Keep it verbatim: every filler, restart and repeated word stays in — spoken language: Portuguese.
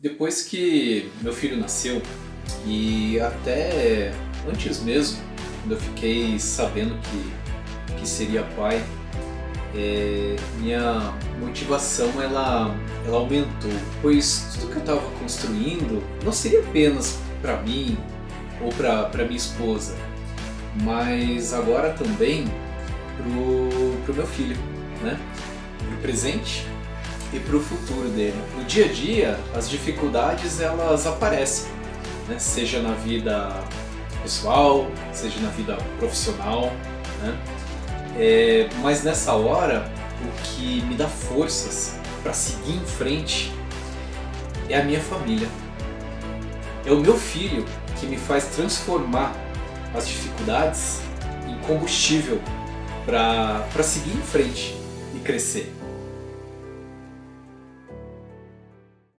Depois que meu filho nasceu, e até antes mesmo, quando eu fiquei sabendo que, que seria pai, é, minha motivação ela, ela aumentou, pois tudo que eu estava construindo não seria apenas para mim ou para minha esposa, mas agora também para o meu filho, né? Para o presente e para o futuro dele. No dia a dia, as dificuldades elas aparecem, né? Seja na vida pessoal, seja na vida profissional, né? É, mas nessa hora, o que me dá forças para seguir em frente é a minha família. É o meu filho que me faz transformar as dificuldades em combustível para seguir em frente e crescer.